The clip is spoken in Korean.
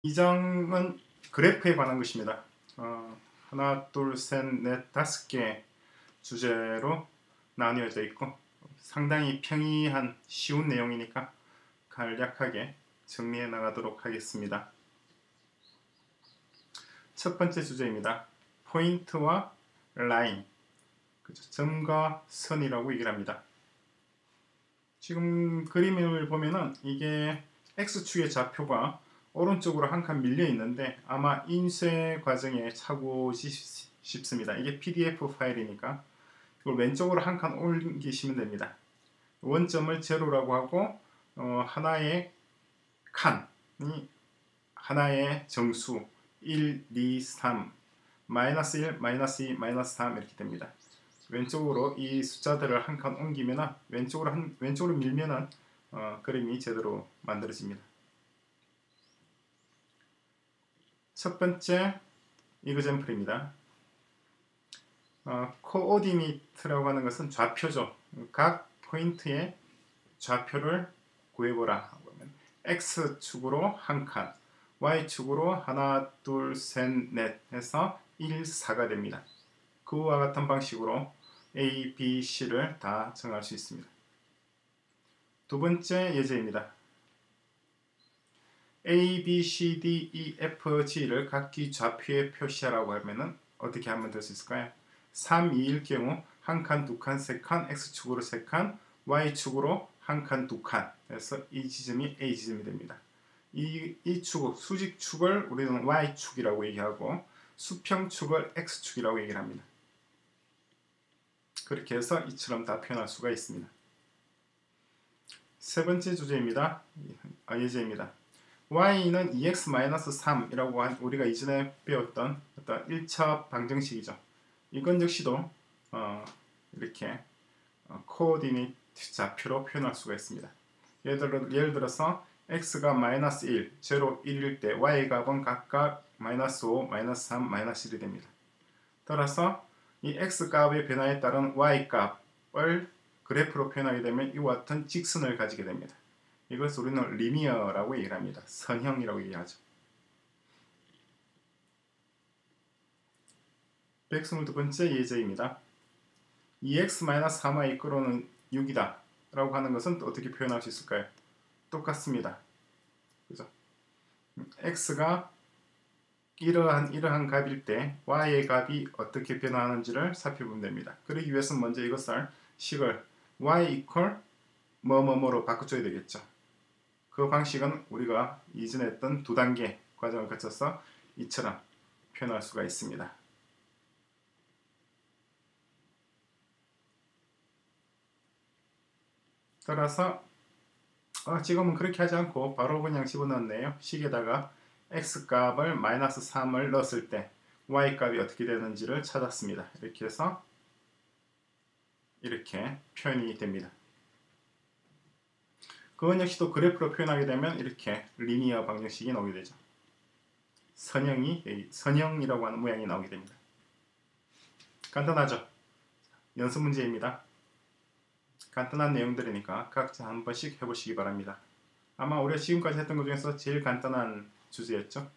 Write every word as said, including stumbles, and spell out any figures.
이 장은 그래프에 관한 것입니다. 어, 하나, 둘, 셋, 넷, 다섯 개 주제로 나뉘어져 있고 상당히 평이한 쉬운 내용이니까 간략하게 정리해 나가도록 하겠습니다. 첫 번째 주제입니다. 포인트와 라인, 그렇죠? 점과 선이라고 얘기를 합니다. 지금 그림을 보면은 이게 X축의 좌표가 오른쪽으로 한 칸 밀려 있는데 아마 인쇄 과정에 차고 싶습니다. 이게 피디에프 파일이니까 이걸 왼쪽으로 한 칸 옮기시면 됩니다. 원점을 제로라고 하고 어, 하나의 칸이 하나의 정수 일, 이, 삼 마이너스 일, 마이너스 이, 마이너스 삼 이렇게 됩니다. 왼쪽으로 이 숫자들을 한 칸 옮기면 왼쪽으로 한 왼쪽으로 밀면은 어, 그림이 제대로 만들어집니다. 첫 번째 이그젬플입니다. 어, 코오디니트라고 하는 것은 좌표죠. 각 포인트의 좌표를 구해보라. X축으로 한 칸, Y축으로 하나, 둘, 셋, 넷 해서 일, 사가 됩니다. 그와 같은 방식으로 A, B, C를 다 정할 수 있습니다. 두 번째 예제입니다. A, B, C, D, E, F, G를 각기 좌표에 표시하라고 하면 어떻게 하면 될 수 있을까요? 삼, 이일 경우 한 칸, 두 칸, 세 칸, X축으로 세 칸, Y축으로 한 칸, 두 칸 해서 이 지점이 A 지점이 됩니다. 이, 이 축, 수직축을 우리는 Y축이라고 얘기하고 수평축을 X축이라고 얘기를 합니다. 그렇게 해서 이처럼 다 표현할 수가 있습니다. 세 번째 주제입니다. 아, 예제입니다. y는 이 엑스 삼이라고 한 우리가 이전에 배웠던 어떤 일 차 방정식이죠. 이건 역시도 어, 이렇게 어, 코오디네이트 좌표로 표현할 수가 있습니다. 예를, 들어, 예를 들어서 x가 마이너스 일, 제로, 일일 때 y 값은 각각 마이너스 오, 마이너스 삼, 마이너스 일이 됩니다. 따라서 이 x 값의 변화에 따른 y 값을 그래프로 표현하게 되면 이와 같은 직선을 가지게 됩니다. 이것을 우리는 리니어라고 얘기를 합니다. 선형이라고 얘기하죠. 백이십이 번째 예제입니다. 이 엑스 삼 와이 이끌어는 육이다 라고 하는 것은 어떻게 표현할 수 있을까요? 똑같습니다. 그죠? x가 이러한 이러한 값일 때 y의 값이 어떻게 변화하는지를 살펴보면 됩니다. 그러기 위해서는 먼저 이것을 식을 y 이퀄 뭐뭐뭐로 바꿔줘야 되겠죠. 그 방식은 우리가 이전에 했던 두 단계 과정을 거쳐서 이처럼 표현할 수가 있습니다. 따라서 어, 지금은 그렇게 하지 않고 바로 그냥 집어넣었네요. 식에다가 x값을 마이너스 삼을 넣었을 때 y값이 어떻게 되는지를 찾았습니다. 이렇게 해서 이렇게 표현이 됩니다. 그건 역시도 그래프로 표현하게 되면 이렇게 리니어 방정식이 나오게 되죠. 선형이, 선형이라고 하는 모양이 나오게 됩니다. 간단하죠? 연습 문제입니다. 간단한 내용들이니까 각자 한 번씩 해보시기 바랍니다. 아마 우리가 지금까지 했던 것 중에서 제일 간단한 주제였죠.